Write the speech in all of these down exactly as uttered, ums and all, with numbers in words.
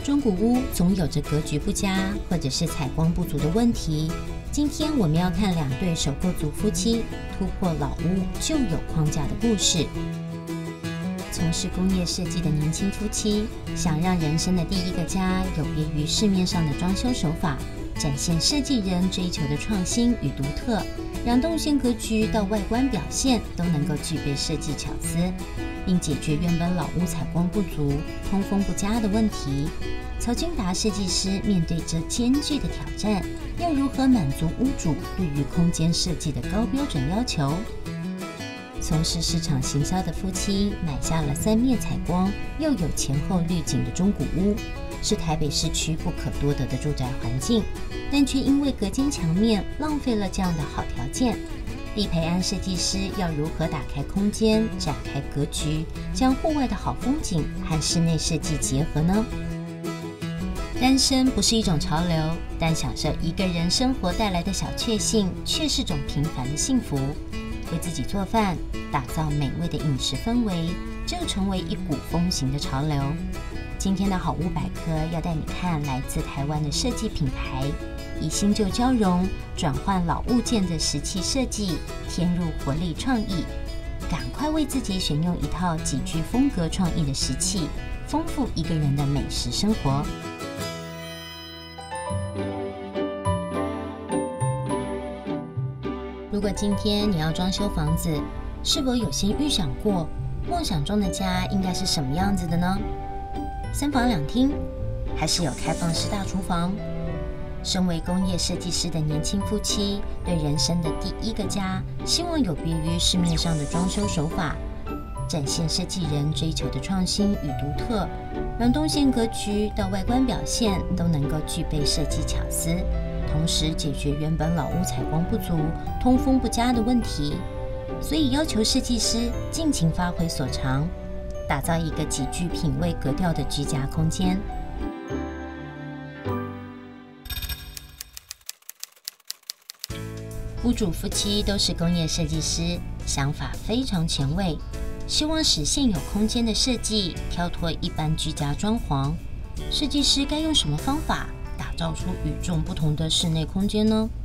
中古屋总有着格局不佳或者是采光不足的问题。今天我们要看两对首购族夫妻突破老屋旧有框架的故事。从事工业设计的年轻夫妻，想让人生的第一个家有别于市面上的装修手法，展现设计人追求的创新与独特，让动线格局到外观表现都能够具备设计巧思，并解决原本老屋采光不足、通风不佳的问题。曹金达设计师面对这艰巨的挑战，又如何满足屋主对于空间设计的高标准要求？从事市场行销的夫妻买下了三面采光又有前后滤景的中古屋，是台北市区不可多得的住宅环境，但却因为隔间墙面浪费了这样的好条件。厉培安设计师要如何打开空间，展开格局，将户外的好风景和室内设计结合呢？单身不是一种潮流，但享受一个人生活带来的小确幸，却是种平凡的幸福。为自己做饭，打造美味的饮食氛围，就成为一股风行的潮流。今天的好屋百科要带你看来自台湾的设计品牌，以新旧交融，转换老物件的石器设计，添入活力创意。赶快为自己选用一套极具风格创意的石器，丰富一个人的美食生活。如果今天你要装修房子，是否有先预想过梦想中的家应该是什么样子的呢？三房两厅，还是有开放式大厨房？身为工业设计师的年轻夫妻，对人生的第一个家，希望有别于市面上的装修手法，展现设计人追求的创新与独特，让动线格局到外观表现都能够具备设计巧思，同时解决原本老屋采光不足、通风不佳的问题。所以要求设计师尽情发挥所长，打造一个极具品味格调的居家空间。屋主夫妻都是工业设计师，想法非常前卫，希望使现有空间的设计跳脱一般居家装潢。设计师该用什么方法打造出与众不同的室内空间呢？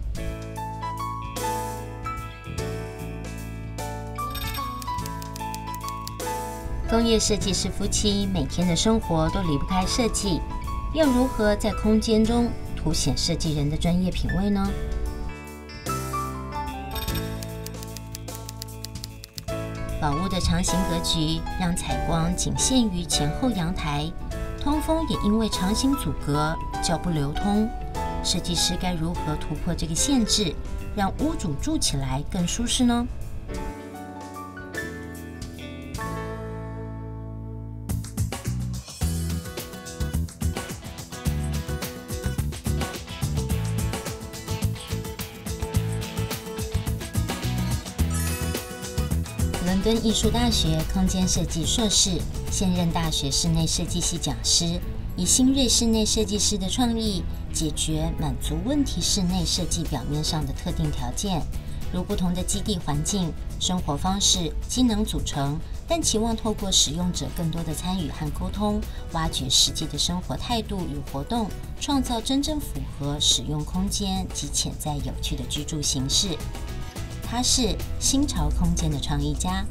工业设计师夫妻每天的生活都离不开设计，要如何在空间中凸显设计人的专业品味呢？老屋的长形格局让采光仅限于前后阳台，通风也因为长形阻隔较不流通。设计师该如何突破这个限制，让屋主住起来更舒适呢？伦敦艺术大学空间设计硕士，现任大学室内设计系讲师，以新锐室内设计师的创意，解决满足问题室内设计表面上的特定条件，如不同的基地环境、生活方式、机能组成，但期望透过使用者更多的参与和沟通，挖掘实际的生活态度与活动，创造真正符合使用空间及潜在有趣的居住形式。他是新潮空间的创意家。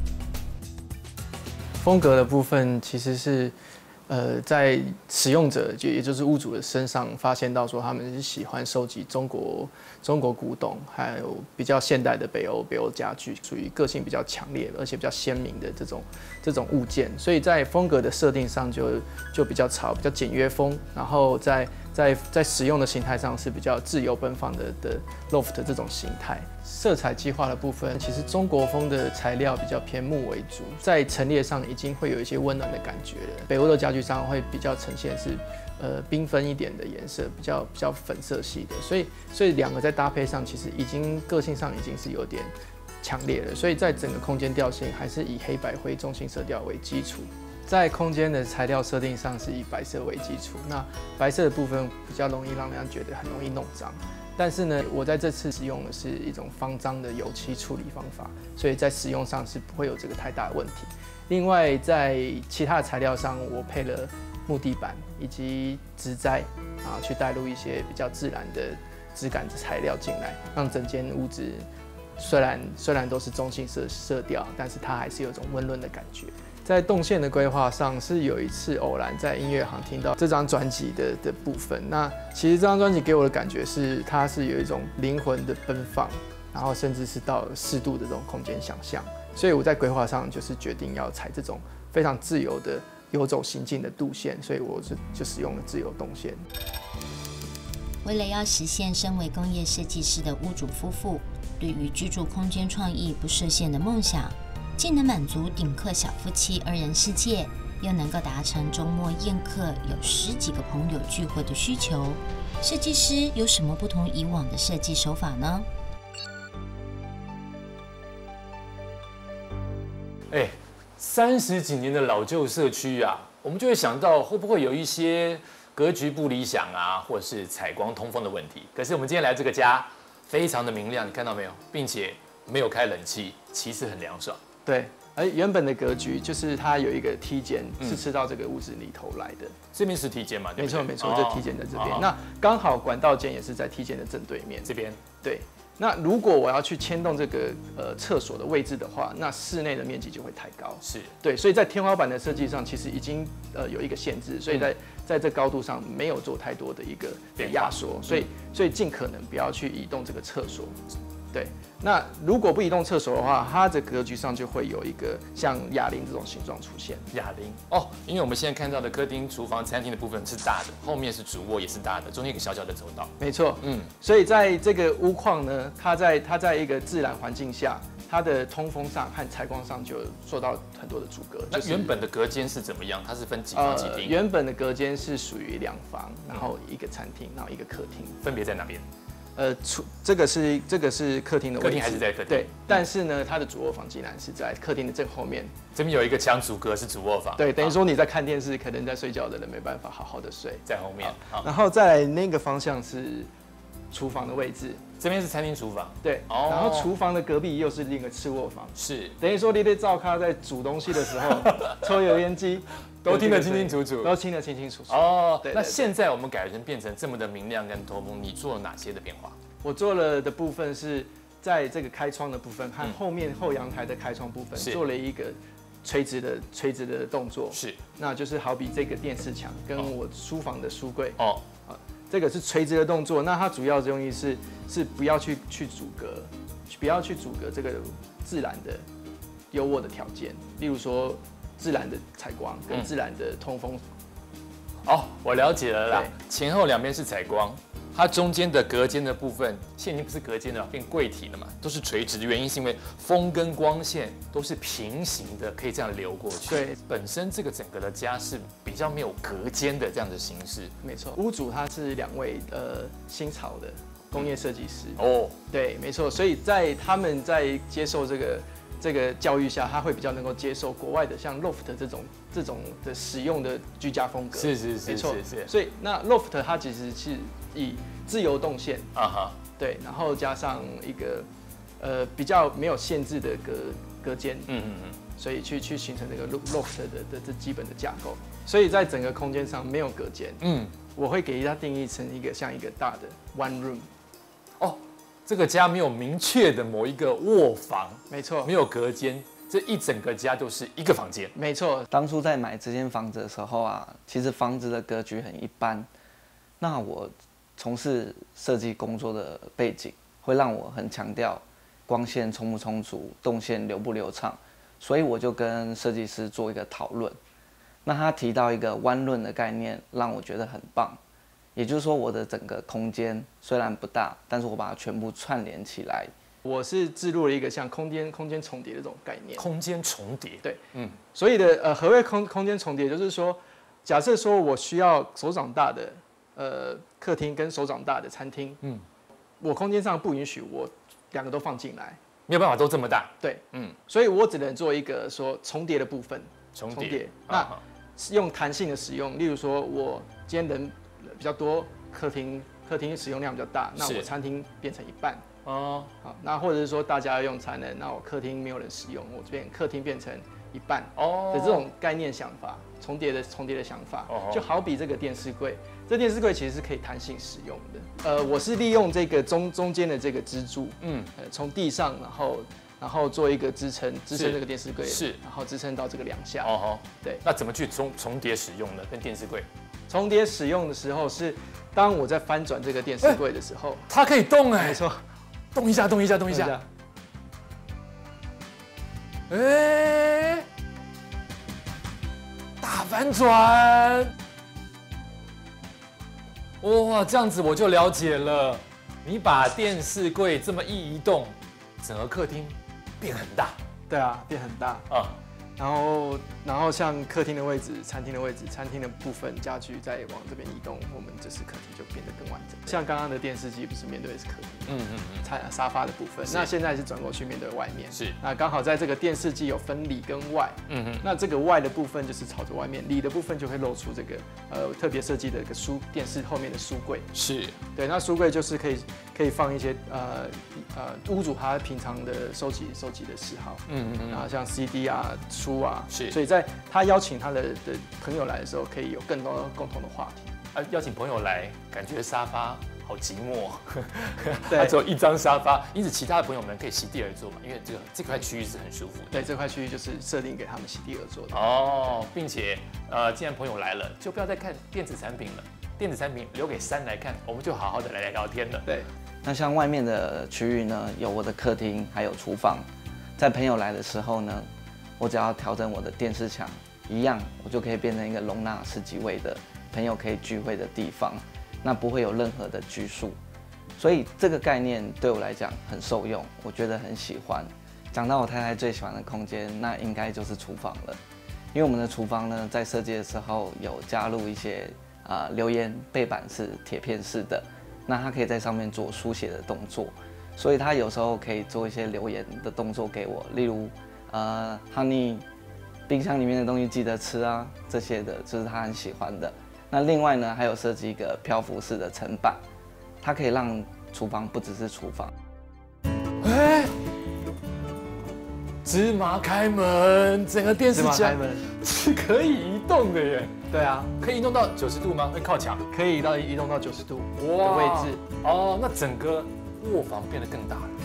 风格的部分其实是，呃，在使用者就也就是屋主的身上发现到说，他们是喜欢收集中国中国古董，还有比较现代的北欧北欧家具，属于个性比较强烈而且比较鲜明的这种这种物件，所以在风格的设定上就就比较潮，比较简约风，然后在在在使用的形态上是比较自由奔放的的 loft 这种形态。色彩计划的部分，其实中国风的材料比较偏木为主，在陈列上已经会有一些温暖的感觉了。北欧的家具上会比较呈现是呃缤纷一点的颜色，比较比较粉色系的，所以所以两个在搭配上其实已经个性上已经是有点强烈了，所以在整个空间调性还是以黑白灰中性色调为基础。在空间的材料设定上是以白色为基础，那白色的部分比较容易让人家觉得很容易弄脏。但是呢，我在这次使用的是一种方脏的油漆处理方法，所以在使用上是不会有这个太大的问题。另外，在其他的材料上，我配了木地板以及植栽啊，去带入一些比较自然的质感的材料进来，让整间屋子虽然虽然都是中性色色调，但是它还是有一种温润的感觉。在动线的规划上，是有一次偶然在音乐行听到这张专辑的的部分。那其实这张专辑给我的感觉是，它是有一种灵魂的奔放，然后甚至是到适度的这种空间想象。所以我在规划上就是决定要采这种非常自由的游走行进的路线，所以我是就使用了自由动线。 为了要实现身为工业设计师的屋主夫妇对于居住空间创意不设限的梦想，既能满足顶客小夫妻二人世界，又能够达成周末宴客有十几个朋友聚会的需求。设计师有什么不同以往的设计手法呢？ 哎，三十几年的老旧社区啊，我们就会想到会不会有一些格局不理想啊，或者是采光通风的问题。可是我们今天来这个家，非常的明亮，你看到没有？并且没有开冷气，其实很凉爽。 对，而原本的格局就是它有一个梯间，是吃到这个屋子里头来的。 这边是梯间嘛？对不对？ 没错没错，这梯间在这边。那刚好管道间也是在梯间的正对面。 这边。 对。那如果我要去牵动这个呃厕所的位置的话，那室内的面积就会太高。 是。对， 所以在天花板的设计上，其实已经呃有一个限制，所以在在这高度上没有做太多的一个压缩，所以所以尽可能不要去移动这个厕所。对，那如果不移动厕所的话，它的格局上就会有一个像哑铃这种形状出现。 哑铃哦，因为我们现在看到的客厅、厨房、餐厅的部分是大的，后面是主卧也是大的，中间有个小小的走道。 没错，嗯，所以在这个屋况呢，它在它在一个自然环境下，它的通风上和采光上就受到很多的阻隔。 那原本的隔间是怎么样？它是分几房几厅？ 原本的隔间是属于两房，然后一个餐厅，然后一个客厅， 分别在哪边？ 呃，这个是这个是客厅的位置， 客厅还是在客厅？ 对，但是呢，它的主卧房竟然是在客厅的正后面。 这边有一个墙阻隔是主卧房， 对，等于说你在看电视，可能在睡觉的人没办法好好的睡， 在后面。 然后再来那个方向是厨房的位置， 这边是餐厅厨房， 对，哦、然后厨房的隔壁又是另一个次卧房， 是等于说你得照咖在煮东西的时候抽油烟机。 都听得清清楚楚， 都听得清清楚楚。 哦，对。那现在我们改成变成这么的明亮跟透风，你做了哪些的变化？ 我做了的部分是在这个开窗的部分和后面后阳台的开窗部分做了一个垂直的垂直的动作。 是， 那就是好比这个电视墙跟我书房的书柜哦，这个是垂直的动作。那它主要的用意是是不要去去阻隔，不要去阻隔这个自然的优渥的条件，例如说。自然的采光跟自然的通风。 嗯、哦，我了解了啦。前后两边是采光，它中间的隔间的部分，现在已经不是隔间了，变柜体了嘛，都是垂直的原因是因为风跟光线都是平行的，可以这样流过去。 对， 本身这个整个的家是比较没有隔间的这样的形式。 没错，屋主他是两位呃新潮的工业设计师。 哦， 对，没错，所以在他们在接受这个。这个教育下，他会比较能够接受国外的像 loft 这种这种的使用的居家风格。 是是是， 没错是是。 所以那 loft 它其实是以自由动线啊哈，对，然后加上一个呃比较没有限制的隔隔间，嗯嗯嗯，所以去去形成这个 loft 的的这基本的架构。所以在整个空间上没有隔间，嗯，我会给它定义成一个像一个大的 one room。 哦。这个家没有明确的某一个卧房， 没错， 没有隔间，这一整个家都是一个房间。 没错， 当初在买这间房子的时候啊，其实房子的格局很一般。那我从事设计工作的背景，会让我很强调光线充不充足，动线流不流畅，所以我就跟设计师做一个讨论。那他提到一个弯论的概念，让我觉得很棒。也就是说，我的整个空间虽然不大，但是我把它全部串联起来。 我是置入了一个像空间空间重叠的这种概念。 空间重叠， 对，嗯，所以的呃，何谓空空间重叠？就是说，假设说我需要手掌大的呃客厅跟手掌大的餐厅，嗯，我空间上不允许我两个都放进来， 没有办法都这么大。 对，嗯，所以我只能做一个说重叠的部分。 重叠，重叠那用弹性的使用，例如说我今天人比较多，客厅客厅使用量比较大，那我餐厅变成一半哦。好，那或者是说大家要用餐呢，那我客厅没有人使用，我这边客厅变成一半哦的这种概念想法。 重叠的重叠的想法。 哦就好比这个电视柜，这电视柜其实是可以弹性使用的。呃，我是利用这个中中间的这个支柱， 嗯， 呃，从地上然后然后做一个支撑，支撑这个电视柜， 是， 然后支撑到这个梁下。 哦吼， 对。 那怎么去重重叠使用呢？跟电视柜重叠使用的时候是，当我在翻转这个电视柜的时候， 它可以动哎， 没错， 动一下，动一下，动一下。哎，大反转！哇，这样子我就了解了。你把电视柜这么一移动，整个客厅变很大。 对啊，变很大啊。 然后，然后像客厅的位置、餐厅的位置、餐厅的部分家具再往这边移动，我们就是客厅就变得更完整。像刚刚的电视机不是面对的是客厅，嗯嗯嗯，沙沙发的部分，那现在是转过去面对外面， 是。 那刚好在这个电视机有分里跟外，嗯哼，那这个外的部分就是朝着外面，里的部分就会露出这个呃特别设计的一个书电视后面的书柜， 是对，那书柜就是可以可以放一些呃呃屋主他平常的收集收集的嗜好，嗯嗯嗯，啊像 C D 啊书。啊， 是， 所以在他邀请他的的朋友来的时候，可以有更多共同的话题。 啊，邀请朋友来，感觉沙发好寂寞，他只有一张沙发，因此其他的朋友们可以席地而坐嘛，因为这个这块区域是很舒服的。 对，这块区域就是设定给他们席地而坐的。 哦，并且呃，既然朋友来了，就不要再看电子产品了，电子产品留给山来看，我们就好好的来聊天了。 对， 那像外面的区域呢，有我的客厅，还有厨房，在朋友来的时候呢。我只要调整我的电视墙，一样，我就可以变成一个容纳十几位的朋友可以聚会的地方，那不会有任何的拘束，所以这个概念对我来讲很受用，我觉得很喜欢。讲到我太太最喜欢的空间，那应该就是厨房了，因为我们的厨房呢，在设计的时候有加入一些啊、呃、留言背板是铁片式的，那它可以在上面做书写的动作，所以它有时候可以做一些留言的动作给我，例如。呃 ，Honey， 冰箱里面的东西记得吃啊，这些的就是他很喜欢的。那另外呢，还有设计一个漂浮式的层板，它可以让厨房不只是厨房。 哎，芝麻开门，整个电视墙是可以移动的耶。 对啊， 可以移动到九十度吗？会靠墙？ 可以到移动到九十度的位置。 哦，那整个卧房变得更大了。